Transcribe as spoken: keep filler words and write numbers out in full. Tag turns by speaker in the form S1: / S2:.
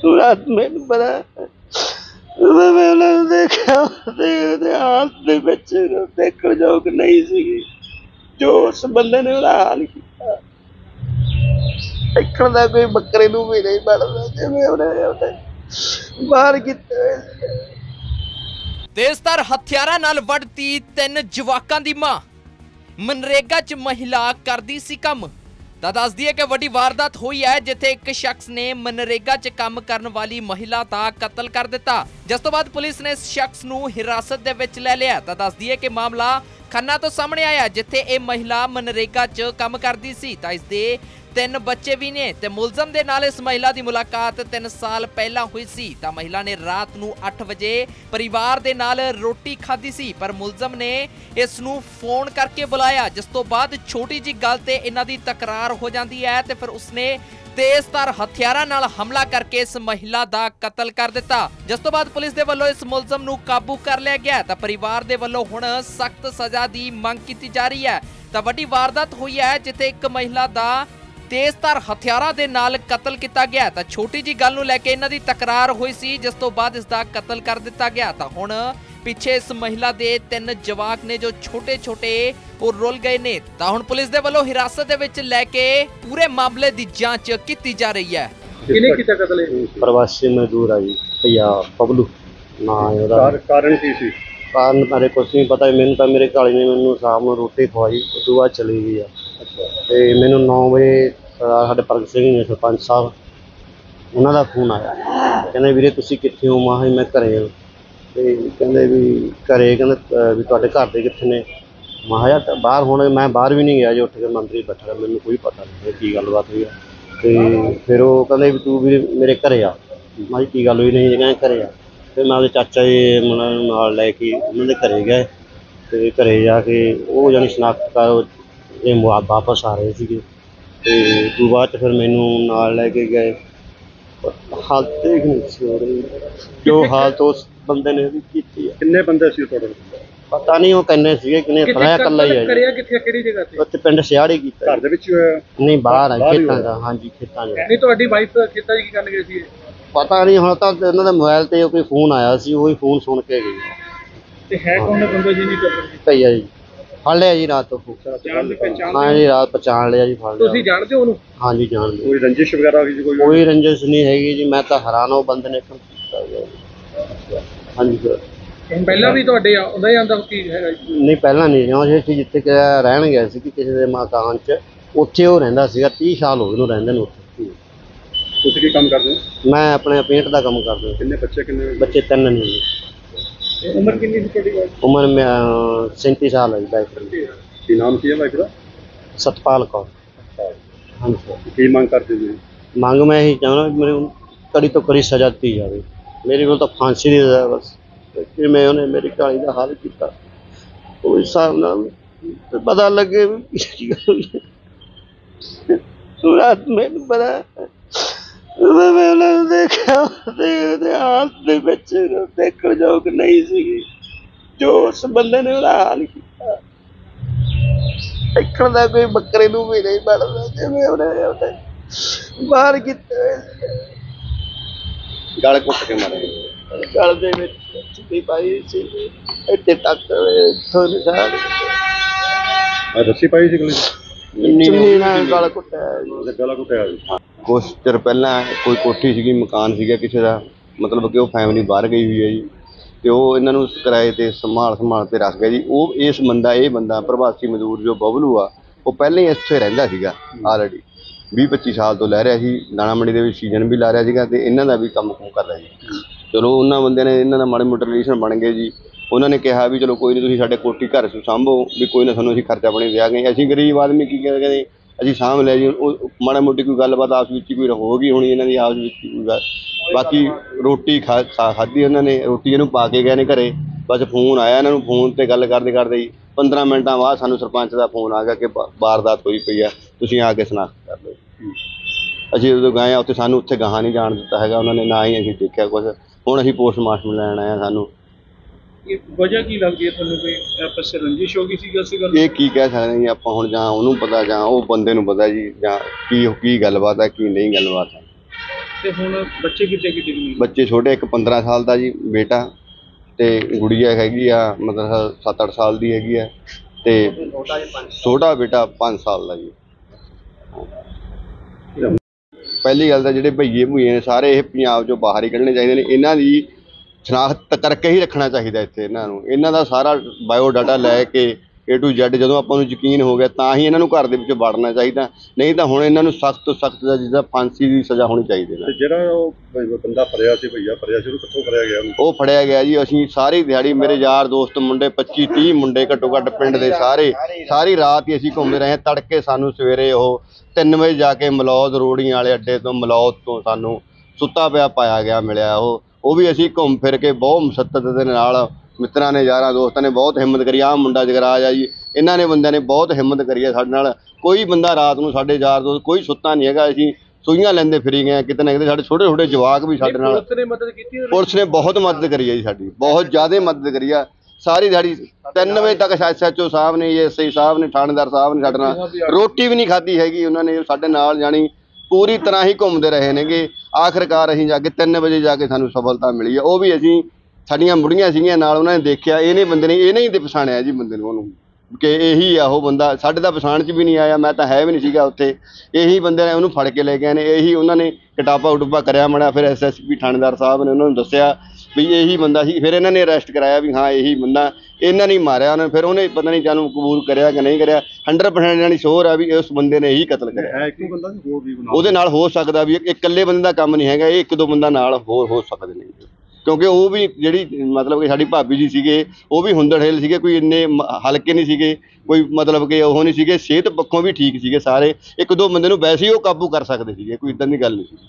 S1: ਰਾਤ ਮੈਨੂੰ ਪਤਾ ਮੈਂ ਉਹਨਾਂ ਨੂੰ ਦੇਖਿਆ ਉਹਦੇ ਹਾਲਤ ਦੇ ਵਿੱਚ ਦੇਖਣ ਯੋਗ ਨਹੀਂ ਸੀਗੀ ਜੋ ਉਸ ਬੰਦੇ ਨੇ ਉਹਦਾ ਹਾਲ ਕੀਤਾ। ਦੇਖਣ ਦਾ ਕੋਈ ਬੱਕਰੇ ਨੂੰ ਵੀ ਨਹੀਂ ਬਣਦਾ ਜਿਵੇਂ ਉਹਨੇ ਉਹਨੇ ਬਾਹਰ ਕੀਤੇ ਹੋਏ ਸੀ।
S2: ਤੇਜ਼ਧਾਰ ਹਥਿਆਰਾਂ ਨਾਲ ਵੱਢਤੀ ਤਿੰਨ ਜਵਾਕਾਂ ਦੀ ਮਾਂ। ਮਨਰੇਗਾ 'ਚ ਮਹਿਲਾ ਕਰਦੀ ਸੀ ਕੰਮ। ਤਾਂ ਦੱਸ ਦਈਏ ਕਿ ਵੱਡੀ ਵਾਰਦਾਤ ਹੋਈ ਹੈ ਜਿੱਥੇ ਇੱਕ ਸ਼ਖਸ ਨੇ ਮਨਰੇਗਾ 'ਚ ਕੰਮ ਕਰਨ ਵਾਲੀ ਮਹਿਲਾ ਦਾ ਕਤਲ ਕਰ ਦਿੱਤਾ, ਜਿਸ ਤੋਂ ਬਾਅਦ ਪੁਲਿਸ ਨੇ ਇਸ ਸ਼ਖਸ ਨੂੰ ਹਿਰਾਸਤ ਦੇ ਵਿੱਚ ਲੈ ਲਿਆ। ਤਾਂ ਦੱਸ ਦਈਏ ਕਿ ਮਾਮਲਾ ਖੰਨਾ ਤੋਂ ਸਾਹਮਣੇ ਆਇਆ ਜਿੱਥੇ ਇਹ ਮਹਿਲਾ ਮਨਰੇਗਾ 'ਚ ਕੰਮ ਕਰਦੀ ਸੀ। ਤਾਂ ਇਸ ਦੇ ਤਿੰਨ ਬੱਚੇ ਵੀ ਨੇ ਤੇ ਮੁਲਜ਼ਮ ਦੇ ਨਾਲ ਇਸ ਮਹਿਲਾ ਦੀ ਮੁਲਾਕਾਤ ਤਿੰਨ ਸਾਲ ਪਹਿਲਾਂ ਹੋਈ ਸੀ। ਤਾਂ ਮਹਿਲਾ ਨੇ ਰਾਤ ਨੂੰ ਅੱਠ ਵਜੇ ਪਰਿਵਾਰ ਦੇ ਨਾਲ ਰੋਟੀ ਖਾਧੀ ਸੀ, ਪਰ ਮੁਲਜ਼ਮ ਨੇ ਇਸ ਨੂੰ ਫੋਨ ਕਰਕੇ ਬੁਲਾਇਆ, ਜਿਸ ਤੋਂ ਬਾਅਦ ਛੋਟੀ ਜੀ ਗੱਲ ਤੇ ਇਹਨਾਂ ਦੀ ਤਕਰਾਰ ਹੋ ਜਾਂਦੀ ਹੈ ਤੇ ਫਿਰ ਉਸਨੇ ਤੇਜ਼ਧਾਰ ਹਥਿਆਰਾਂ ਨਾਲ ਹਮਲਾ ਕਰਕੇ ਇਸ ਮਹਿਲਾ ਦਾ ਕਤਲ ਕਰ ਦਿੱਤਾ, ਜਿਸ ਤੋਂ ਬਾਅਦ ਪੁਲਿਸ ਦੇ ਵੱਲੋਂ ਇਸ ਮੁਲਜ਼ਮ ਨੂੰ ਕਾਬੂ ਕਰ ਲਿਆ ਗਿਆ। ਤਾਂ ਪਰਿਵਾਰ ਦੇ ਵੱਲੋਂ ਹੁਣ ਸਖਤ ਸਜ਼ਾ ਦੀ ਮੰਗ ਕੀਤੀ ਜਾ ਰਹੀ ਹੈ। ਤਾਂ ਵੱਡੀ ਵਾਰਦਾਤ ਹੋਈ ਹੈ ਜਿੱਥੇ ਇੱਕ ਮਹਿਲਾ ਦਾ ਤੇਜ਼ਧਾਰ ਹਥਿਆਰਾਂ ਦੇ ਨਾਲ ਕਤਲ ਕੀਤਾ ਗਿਆ। ਤਾਂ ਛੋਟੀ ਜੀ ਗੱਲ ਨੂੰ ਲੈ ਕੇ ਇਹਨਾਂ ਦੀ ਤਕਰਾਰ ਹੋਈ ਸੀ, ਜਿਸ ਤੋਂ ਬਾਅਦ ਇਸ ਦਾ ਕਤਲ ਕਰ ਦਿੱਤਾ ਗਿਆ। ਤਾਂ ਹੁਣ ਪਿੱਛੇ ਇਸ ਮਹਿਲਾ ਦੇ ਤਿੰਨ ਜਵਾਕ ਨੇ ਜੋ ਛੋਟੇ ਛੋਟੇ ਉਹ ਰੁੱਲ ਗਏ ਨੇ। ਤਾਂ ਹੁਣ ਪੁਲਿਸ ਦੇ ਵੱਲੋਂ ਹਿਰਾਸਤ ਦੇ ਵਿੱਚ ਲੈ ਕੇ ਪੂਰੇ ਮਾਮਲੇ ਦੀ ਜਾਂਚ ਕੀਤੀ ਜਾ ਰਹੀ ਹੈ।
S3: ਕਿਹਨੇ ਕੀਤਾ ਕਤਲ ਹੈ?
S1: ਪ੍ਰਵਾਸੀ ਮਜ਼ਦੂਰ ਆ ਜੀ ਭਈਆ ਪਬਲੂ ਨਾ ਉਹਦਾ।
S3: ਕਾਰਨ ਕੀ ਸੀ?
S1: ਕਾਰਨ ਬਾਰੇ ਕੁਛ ਨਹੀਂ ਪਤਾ। ਮੈਨੂੰ ਤਾਂ ਮੇਰੇ ਘਰ ਨੇ ਮੈਨੂੰ ਸ਼ਾਮ ਨੂੰ ਰੋਟੀ ਖਵਾਈ, ਉਸ ਤੋਂ ਬਾਅਦ ਚਲੀ ਗਈ ਆ। ਤੇ ਮੈਨੂੰ ਨੌ ਵਜੇ ਸਾਡੇ ਭਗਤ ਸਿੰਘ ਨੇ ਸਰਪੰਚ ਸਾਹਿਬ ਉਹਨਾਂ ਦਾ ਫੋਨ ਆਇਆ, ਕਹਿੰਦੇ ਵੀਰੇ ਤੁਸੀਂ ਕਿੱਥੇ ਹੋ? ਮੈਂ ਕਿਹਾ ਮੈਂ ਘਰੇ ਹਾਂ। ਤੇ ਕਹਿੰਦੇ ਵੀ ਘਰੇ ਕਹਿੰਦੇ ਵੀ ਤੁਹਾਡੇ ਘਰ ਦੇ ਕਿੱਥੇ ਨੇ? ਮੈਂ ਕਿਹਾ ਬਾਹਰ ਹੁਣ ਮੈਂ ਬਾਹਰ ਵੀ ਨਹੀਂ ਗਿਆ ਜੀ, ਉੱਠ ਕੇ ਮੰਤਰੀ ਬੈਠਾ, ਮੈਨੂੰ ਕੋਈ ਪਤਾ ਨਹੀਂ ਕੀ ਗੱਲਬਾਤ ਹੋਈ ਆ। ਤੇ ਫਿਰ ਉਹ ਕਹਿੰਦੇ ਵੀ ਤੂੰ ਵੀ ਮੇਰੇ ਘਰੇ ਆ। ਮੈਂ ਕਿਹਾ ਕੀ ਗੱਲ ਹੋਈ? ਨਹੀਂ ਕਹਿੰਦੇ ਘਰੇ ਆ। ਫਿਰ ਮੈਂ ਉਹਦੇ ਚਾਚਾ ਜੀ ਨੂੰ ਨਾਲ ਲੈ ਕੇ ਉਹਨਾਂ ਦੇ ਘਰੇ ਗਏ ਤੇ ਘਰੇ ਜਾ ਕੇ ਉਹ ਜਾਣੀ ਸ਼ਨਾਖਤ ਕਰ ਇਹ ਵਾਪਸ ਆ ਰਹੇ ਸੀਗੇ। ਤੇ ਤੋਂ ਬਾਅਦ 'ਚ ਫਿਰ ਮੈਨੂੰ ਨਾਲ ਲੈ ਕੇ ਗਏ। ਹਾਲਤ ਦੇਖ ਨਹੀਂ ਸੀ ਹੋ ਰਹੀ ਜੋ ਹਾਲਤ ਉਸ ਬੰਦੇ ਨੇ ਵੀ ਕੀਤੀ ਹੈ।
S3: ਕਿੰਨੇ ਬੰਦੇ ਸੀ ਤੁਹਾਡੇ?
S1: ਪਤਾ ਨਹੀਂ ਉਹ ਕਿੰਨੇ ਸੀਗੇ, ਕਿੰਨੇ ਫੜਿਆ ਇਕੱਲਾ ਹੀ ਹੈ।
S3: ਕਰਿਆ ਕਿੱਥੇ, ਕਿਹੜੀ ਜਗ੍ਹਾ ਤੇ?
S1: ਉੱਥੇ ਪਿੰਡ ਸਿਆੜੀ ਕੀਤਾ।
S3: ਘਰ ਦੇ ਵਿੱਚ ਹੋਇਆ?
S1: ਨਹੀਂ ਬਾਹਰ ਆ ਖੇਤਾਂ ਦਾ। ਹਾਂਜੀ ਖੇਤਾਂ 'ਚ।
S3: ਨਹੀਂ ਤੁਹਾਡੀ ਵਾਈਫ ਖੇਤਾਂ 'ਚ ਕੀ ਕਰਨ ਗਏ ਸੀ?
S1: ਪਤਾ ਨਹੀਂ, ਹੁਣ ਤਾਂ ਉਹਨਾਂ ਦੇ ਮੋਬਾਈਲ ਤੇ ਕੋਈ ਫੋਨ ਆਇਆ ਸੀ, ਉਹੀ ਫੋਨ ਸੁਣ ਕੇ ਗਈ।
S3: ਤੇ ਹੈ ਕੌਣ ਬੰਦਾ ਜੀ? ਨਹੀਂ ਕਰਦਾ
S1: ਭਈਆ ਜੀ ਫੜ ਲਿਆ ਜੀ ਰਾਤ ਤੋਂ। ਹਾਂ ਜੀ ਰਾਤ ਪਛਾਣ ਲਿਆ ਜੀ, ਫੜ ਲਿਆ।
S3: ਤੁਸੀਂ ਜਾਣਦੇ ਹੋ ਉਹਨੂੰ?
S1: ਹਾਂਜੀ ਜਾਣਦੇ।
S3: ਕੋਈ ਰੰਜਿਸ਼ ਵਗੈਰਾ ਹੋਈ? ਕੋਈ
S1: ਕੋਈ ਰੰਜਿਸ਼ ਨਹੀਂ ਹੈਗੀ ਜੀ, ਮੈਂ ਤਾਂ ਹੈਰਾਨ ਉਹ ਬੰਦੇ ਨੇ ਕੰਮ ਕੀਤਾ। ਹਾਂਜੀ ਸਰ।
S3: ਪਹਿਲਾਂ ਵੀ ਤੁਹਾਡੇ ਆਉਂਦਾ ਹੀ ਆਉਂਦਾ ਕੀ ਹੈਗਾ?
S1: ਨਹੀਂ ਪਹਿਲਾਂ ਨਹੀਂ, ਜਿਉਂ ਅਸੀਂ ਜਿੱਥੇ ਰਹਿਣ ਗਏ ਸੀ ਕਿ ਕਿਸੇ ਦੇ ਮਕਾਨ 'ਚ, ਉੱਥੇ ਉਹ ਰਹਿੰਦਾ ਸੀਗਾ। ਤੀਹ ਸਾਲ ਹੋ ਗਏ ਉਹਨੂੰ ਰਹਿੰਦੇ ਨੂੰ ਉੱਥੇ।
S3: ਤੁਸੀਂ ਕੀ ਕੰਮ ਕਰਦੇ ਹੋ?
S1: ਮੈਂ ਆਪਣੇ ਪੇਂਟ ਦਾ ਕੰਮ ਕਰਦਾ।
S3: ਕਿੰਨੇ ਬੱਚੇ? ਕਿੰਨੇ
S1: ਬੱਚੇ? ਤਿੰਨ ਨੇ ਜੀ।
S3: ਉਮਰ ਕਿੰਨੀ ਸੀ ਤੁਹਾਡੀ?
S1: ਉਮਰ ਸੈਂਤੀ ਸਾਲ ਹੈ ਜੀ। ਵਾਈਫ
S3: ਕੀ ਨਾਮ ਕੀ ਹੈ ਵਾਈਫ ਦਾ?
S1: ਸਤਪਾਲ ਕੌਰ। ਹਾਂਜੀ ਸਰ।
S3: ਕੀ ਮੰਗ ਕਰਦੇ ਜੀ? ਮੰਗ
S1: ਮੈਂ ਇਹੀ ਚਾਹੁੰਦਾ ਵੀ ਮੈਨੂੰ ਕੜੀ ਤੋਂ ਕੜੀ ਸਜ਼ਾ ਦਿੱਤੀ ਜਾਵੇ। ਮੇਰੇ ਕੋਲ ਤਾਂ ਫਾਂਸੀ ਦੀ ਸਜ਼ਾ ਬਸ। ਕਿਵੇਂ ਉਹਨੇ ਮੇਰੀ ਕਾਲੀ ਦਾ ਹਾਲ ਕੀਤਾ, ਉਹ ਹਿਸਾਬ ਨਾਲ ਪਤਾ ਲੱਗੇ ਵੀ ਕੀ ਗੱਲ ਹੋਈ। ਰਾਤ ਮੈਨੂੰ ਪਤਾ ਮੈਂ ਉਹਨਾਂ ਨੂੰ ਦੇਖਿਆ ਉਹਦੇ ਹਾਲਤ ਦੇ ਵਿੱਚ ਦੇਖਣ ਯੋਗ ਨਹੀਂ ਸੀਗੀ ਜੋ ਉਸ ਬੰਦੇ ਨੇ ਉਹਦਾ ਹਾਲ ਕੀਤਾ। ਦੇਖਣ ਦਾ ਕੋਈ ਬੱਕਰੇ ਨੂੰ ਵੀ ਨਹੀਂ ਬਣਦਾ ਜਿਵੇਂ ਉਹਨੇ ਉਹਨੇ ਬਾਹਰ ਕੀਤੇ ਹੋਏ ਸੀ।
S3: ਗਲ ਘੁੱਟ ਕੇ ਮਾਰੇ?
S1: ਗਲ ਦੇ ਵਿੱਚ ਚੁੱਪੀ ਪਾਈ ਸੀ, ਇੱਥੇ ਤੱਕ ਇੱਥੋਂ ਨਿਸ਼ਾਨ।
S3: ਰੱਸੀ ਪਾਈ ਸੀ ਗਲੇ?
S1: ਚੁੰਨੀ ਨਾਲ ਗਲ ਘੁੱਟਿਆ।
S3: ਗਲਾ ਘੁੱਟਿਆ ਜੀ।
S4: ਕੁਛ ਚਿਰ ਪਹਿਲਾਂ ਕੋਈ ਕੋਠੀ ਸੀਗੀ, ਮਕਾਨ ਸੀਗਾ ਕਿਸੇ ਦਾ, ਮਤਲਬ ਕਿ ਉਹ ਫੈਮਿਲੀ ਬਾਹਰ ਗਈ ਹੋਈ ਹੈ ਜੀ, ਤੇ ਉਹ ਇਹਨਾਂ ਨੂੰ ਕਿਰਾਏ ਤੇ ਸੰਭਾਲ ਸੰਭਾਲ ਤੇ ਰੱਖ ਗਿਆ ਜੀ। ਉਹ ਇਸ ਬੰਦਾ ਇਹ ਬੰਦਾ ਪ੍ਰਵਾਸੀ ਮਜ਼ਦੂਰ ਜੋ ਬਬਲੂ ਆ, ਉਹ ਪਹਿਲਾਂ ਹੀ ਇੱਥੇ ਰਹਿੰਦਾ ਸੀਗਾ ਆਲਰੇਡੀ, ਵੀਹ ਪੱਚੀ ਸਾਲ ਤੋਂ ਲੈ ਰਿਹਾ ਸੀ। ਦਾਣਾ ਮੰਡੀ ਦੇ ਵਿੱਚ ਸੀਜ਼ਨ ਵੀ ਲਾ ਰਿਹਾ ਸੀਗਾ ਤੇ ਇਹਨਾਂ ਦਾ ਵੀ ਕੰਮ ਕੁਮ ਕਰਦਾ ਜੀ। ਚਲੋ ਉਹਨਾਂ ਬੰਦਿਆਂ ਨੇ ਇਹਨਾਂ ਦਾ ਮਾੜੇ ਮੋਟੇ ਰਿਲੇਸ਼ਨ ਬਣ ਗਏ ਜੀ। ਉਹਨਾਂ ਨੇ ਕਿਹਾ ਵੀ ਚਲੋ ਕੋਈ ਨਹੀਂ, ਤੁਸੀਂ ਸਾਡੇ ਕੋਠੀ ਘਰ ਸਾਂਭੋ ਵੀ, ਕੋਈ ਨਾ ਸਾਨੂੰ ਅਸੀਂ ਖਰਚਾ ਪਾਣੀ ਦਿਆ ਗਏ। ਅਸੀਂ ਗਰੀਬ ਆਦਮੀ ਕੀ ਕਹਿੰਦੇ ਅਸੀਂ ਸਾਂਭ ਲਿਆ ਜੀ। ਉਹ ਮਾੜਾ ਮੋਟੀ ਕੋਈ ਗੱਲਬਾਤ ਆਪਸ ਵਿੱਚ ਹੀ ਕੋਈ ਹੋ ਗਈ ਹੋਣੀ ਇਹਨਾਂ ਦੀ ਆਪਸ ਵਿੱਚ ਕੋਈ ਗੱਲ। ਬਾਕੀ ਰੋਟੀ ਖਾ ਖਾਧੀ ਉਹਨਾਂ ਨੇ, ਰੋਟੀ ਇਹਨੂੰ ਪਾ ਕੇ ਗਏ ਨੇ ਘਰੇ। ਬਸ ਫੋਨ ਆਇਆ ਇਹਨਾਂ ਨੂੰ, ਫੋਨ 'ਤੇ ਗੱਲ ਕਰਦੇ ਕਰਦੇ ਜੀ ਪੰਦਰਾਂ ਮਿੰਟਾਂ ਬਾਅਦ ਸਾਨੂੰ ਸਰਪੰਚ ਦਾ ਫੋਨ ਆ ਗਿਆ ਕਿ ਵਾਰਦਾਤ ਹੋਈ ਪਈ ਆ, ਤੁਸੀਂ ਆ ਕੇ ਸ਼ਨਾਖਤ ਕਰ ਲਓ। ਅਸੀਂ ਜਦੋਂ ਗਏ ਆ ਉੱਥੇ, ਸਾਨੂੰ ਉੱਥੇ ਗਾਹਾਂ ਨਹੀਂ ਜਾਣ ਦਿੱਤਾ ਹੈਗਾ ਉਹਨਾਂ ਨੇ, ਨਾ ਹੀ ਅਸੀਂ ਦੇਖਿਆ ਕੁਛ। ਹੁਣ ਅਸੀਂ ਪੋਸਟਮਾਰਟਮ ਲੈਣ ਆਏ ਹਾਂ। ਸਾਨੂੰ
S3: ਇਹ ਵਜ੍ਹਾ ਕੀ ਲੱਗਦੀ ਹੈ ਤੁਹਾਨੂੰ? ਕੋਈ ਆਪਸ ਵਿੱਚ ਰੰਜਿਸ਼ ਹੋ ਗਈ ਸੀ? ਅਸੀਂ ਗੱਲ
S4: ਇਹ ਕੀ ਕਹਿ ਸਕਦੇ ਜੀ ਆਪਾਂ ਹੁਣ, ਜਾਂ ਉਹਨੂੰ ਪਤਾ ਜਾਂ ਉਹ ਬੰਦੇ ਨੂੰ ਪਤਾ ਜੀ, ਜਾਂ ਕੀ ਕੀ ਗੱਲਬਾਤ ਹੈ ਕੀ ਨਹੀਂ ਗੱਲਬਾਤ ਹੈ।
S3: ਤੇ ਹੁਣ ਬੱਚੇ ਕਿਤੇ ਕਿਤੇ ਨਹੀਂ?
S4: ਬੱਚੇ ਛੋਟੇ, ਇੱਕ ਪੰਦਰਾਂ ਸਾਲ ਦਾ ਜੀ ਬੇਟਾ ਤੇ ਗੁੜੀਆ ਹੈਗੀ ਆ ਮਤਲਬ ਸੱਤ ਅੱਠ ਸਾਲ ਦੀ ਹੈਗੀ ਆ ਤੇ ਛੋਟਾ ਬੇਟਾ ਪੰਜ ਸਾਲ ਦਾ ਜੀ। ਪਹਿਲੀ ਗੱਲ ਤਾਂ ਜਿਹੜੇ ਭਈਏ ਭੂਈਏ ਨੇ ਸਾਰੇ ਇਹ ਪੰਜਾਬ ਚੋਂ ਬਾਹਰ ਹੀ ਕੱਢਣੇ ਚਾਹੀਦੇ ਨੇ। ਇਹਨਾਂ ਦੀ ਸ਼ਨਾਖਤ ਕਰਕੇ ਹੀ ਰੱਖਣਾ ਚਾਹੀਦਾ ਇੱਥੇ ਇਹਨਾਂ ਨੂੰ। ਇਹਨਾਂ ਦਾ ਸਾਰਾ ਬਾਇਓ ਡਾਟਾ ਲੈ ਕੇ ਏ ਟੂ ਜ਼ੈਡ ਜਦੋਂ ਆਪਾਂ ਨੂੰ ਯਕੀਨ ਹੋ ਗਿਆ ਤਾਂ ਹੀ ਇਹਨਾਂ ਨੂੰ ਘਰ ਦੇ ਵਿੱਚ ਵੜਨਾ ਚਾਹੀਦਾ, ਨਹੀਂ ਤਾਂ ਹੁਣ ਇਹਨਾਂ ਨੂੰ ਸਖਤ ਤੋਂ ਸਖਤ ਦਾ ਜਿੱਦਾਂ ਫਾਂਸੀ ਦੀ ਸਜ਼ਾ ਹੋਣੀ ਚਾਹੀਦੀ ਹੈ।
S5: ਜਿਹੜਾ ਉਹ ਬੰਦਾ ਫੜਿਆ ਸੀ, ਭਈਆ ਫੜਿਆ ਸੀ, ਉਹ ਕਿੱਥੋਂ ਫੜਿਆ ਗਿਆ?
S4: ਉਹ ਫੜਿਆ ਗਿਆ ਜੀ, ਅਸੀਂ ਸਾਰੀ ਦਿਹਾੜੀ ਮੇਰੇ ਯਾਰ ਦੋਸਤ ਮੁੰਡੇ ਪੱਚੀ ਤੀਹ ਮੁੰਡੇ ਘੱਟੋ ਘੱਟ ਪਿੰਡ ਦੇ ਸਾਰੇ ਸਾਰੀ ਰਾਤ ਹੀ ਅਸੀਂ ਘੁੰਮਦੇ ਰਹੇ। ਤੜਕੇ ਸਾਨੂੰ ਸਵੇਰੇ ਉਹ ਤਿੰਨ ਵਜੇ ਜਾ ਕੇ ਮਲੌਦ ਰੋੜੀਆਂ ਵਾਲੇ ਅੱਡੇ ਤੋਂ ਮਲੌਦ ਤੋਂ ਸਾਨੂੰ ਸੁੱਤਾ ਪਿਆ ਪਾਇਆ ਗਿਆ ਮਿਲਿਆ। ਉਹ ਉਹ ਵੀ ਅਸੀਂ ਘੁੰਮ ਫਿਰ ਕੇ ਬਹੁਤ ਮੁਸ਼ੱਦਤ ਦੇ ਨਾਲ ਮਿੱਤਰਾਂ ਨੇ ਯਾਰਾਂ ਦੋਸਤਾਂ ਨੇ ਬਹੁਤ ਹਿੰਮਤ ਕਰੀ। ਆਹ ਮੁੰਡਾ ਜਗਰਾਜ ਆ ਜੀ, ਇਹਨਾਂ ਨੇ ਬੰਦਿਆਂ ਨੇ ਬਹੁਤ ਹਿੰਮਤ ਕਰੀ ਹੈ ਸਾਡੇ ਨਾਲ। ਕੋਈ ਬੰਦਾ ਰਾਤ ਨੂੰ ਸਾਡੇ ਯਾਰ ਦੋਸਤ ਕੋਈ ਸੁੱਤਾ ਨਹੀਂ ਹੈਗਾ। ਅਸੀਂ ਸੂਈਆਂ ਲੈਂਦੇ ਫਿਰੀ ਗਏ ਕਿਤੇ ਨਾ ਕਿਤੇ। ਸਾਡੇ ਛੋਟੇ ਛੋਟੇ ਜਵਾਕ ਵੀ ਸਾਡੇ ਨਾਲ,
S3: ਪੁਲਿਸ ਨੇ ਮਦਦ ਕੀਤੀ?
S4: ਪੁਲਿਸ ਨੇ ਬਹੁਤ ਮਦਦ ਕਰੀ ਹੈ ਜੀ, ਸਾਡੀ ਬਹੁਤ ਜ਼ਿਆਦਾ ਮਦਦ ਕਰੀ ਆ। ਸਾਰੀ ਦਿਹਾੜੀ ਤਿੰਨ ਵਜੇ ਤੱਕ ਐਸ ਐਚ ਓ ਸਾਹਿਬ ਨੇ, ਐਸ ਆਈ ਸਾਹਿਬ ਨੇ, ਥਾਣੇਦਾਰ ਸਾਹਿਬ ਨੇ ਸਾਡੇ ਨਾਲ ਰੋਟੀ ਵੀ ਨਹੀਂ ਖਾਧੀ ਹੈਗੀ ਉਹਨਾਂ ਨੇ। ਸਾਡੇ ਨਾਲ ਜਾਣੀ ਪੂਰੀ ਤਰ੍ਹਾਂ ਹੀ ਘੁੰਮਦੇ ਰਹੇ ਨੇਗੇ। ਆਖਿਰਕਾਰ ਅਸੀਂ ਜਾ ਕੇ ਤਿੰਨ ਵਜੇ ਜਾ ਕੇ ਸਾਨੂੰ ਸਫਲਤਾ ਮਿਲੀ ਹੈ। ਉਹ ਵੀ ਅਸੀਂ ਸਾਡੀਆਂ ਬੁੜੀਆਂ ਸੀਗੀਆਂ ਨਾਲ, ਉਹਨਾਂ ਨੇ ਦੇਖਿਆ ਇਹਨੇ ਬੰਦੇ ਨੇ ਇਹਨੇ ਹੀ ਤੇ ਪਛਾਣਿਆ ਜੀ ਬੰਦੇ ਨੂੰ, ਉਹਨੂੰ ਕਿ ਇਹੀ ਆ ਉਹ ਬੰਦਾ। ਸਾਡੇ ਤਾਂ ਪਛਾਣ 'ਚ ਵੀ ਨਹੀਂ ਆਇਆ, ਮੈਂ ਤਾਂ ਹੈ ਵੀ ਨਹੀਂ ਸੀਗਾ ਉੱਥੇ। ਇਹੀ ਬੰਦੇ ਨੇ ਉਹਨੂੰ ਫੜ ਕੇ ਲੈ ਗਏ ਨੇ। ਇਹੀ ਉਹਨਾਂ ਨੇ ਕਟਾਪਾ ਉਟਪਾ ਕਰਿਆ ਮੜਾ। ਫਿਰ ਐਸ ਐਸ ਪੀ ਥਾਣੇਦਾਰ ਸਾਹਿਬ ਨੇ ਉਹਨਾਂ ਨੂੰ ਦੱਸਿਆ ਵੀ ਇਹੀ ਬੰਦਾ ਸੀ। ਫਿਰ ਇਹਨਾਂ ਨੇ ਅਰੈਸਟ ਕਰਾਇਆ ਵੀ ਹਾਂ ਇਹੀ ਬੰਦਾ, ਇਹਨਾਂ ਨੇ ਮਾਰਿਆ ਉਹਨੇ। ਫਿਰ ਉਹਨੇ ਪਤਾ ਨਹੀਂ ਜਾਨੂੰ ਕਬੂਲ ਕਰਿਆ ਕਿ ਨਹੀਂ ਕਰਿਆ। ਹੰਡਰਡ ਪਰਸੈਂਟ ਜਾਨੀ ਸ਼ੋਰ ਆ ਵੀ ਉਸ ਬੰਦੇ ਨੇ ਇਹੀ ਕਤਲ ਕਰਿਆ।
S5: ਹੈ ਇੱਕੋ ਬੰਦਾ ਸੀ, ਹੋਰ ਵੀ ਬਣਾ
S4: ਉਹਦੇ ਨਾਲ ਹੋ ਸਕਦਾ ਵੀ ਇਕੱਲੇ ਬੰਦੇ ਦਾ ਕੰਮ ਨਹੀਂ ਹੈਗਾ, ਇਹ ਇੱਕ ਦੋ ਬੰਦਾ ਨਾਲ ਹੋਰ ਹੋ ਸਕਦੇ ਨੇ। ਕਿਉਂਕਿ ਉਹ ਵੀ ਜਿਹੜੀ ਮਤਲਬ ਕਿ ਸਾਡੀ ਭਾਬੀ ਜੀ ਸੀਗੇ ਉਹ ਵੀ ਹੁੰਦੜ ਹੇਲ ਸੀਗੇ, ਕੋਈ ਇੰਨੇ ਹਲਕੇ ਨਹੀਂ ਸੀਗੇ, ਕੋਈ ਮਤਲਬ ਕਿ ਉਹ ਨਹੀਂ ਸੀਗੇ। ਸਿਹਤ ਪੱਖੋਂ ਵੀ ਠੀਕ ਸੀਗੇ ਸਾਰੇ। ਇੱਕ ਦੋ ਬੰਦੇ ਨੂੰ ਵੈਸੇ ਹੀ ਉਹ ਕਾਬੂ ਕਰ ਸਕਦੇ ਸੀਗੇ, ਕੋਈ ਇੱਦਾਂ ਦੀ ਗੱਲ ਨਹੀਂ ਸੀ।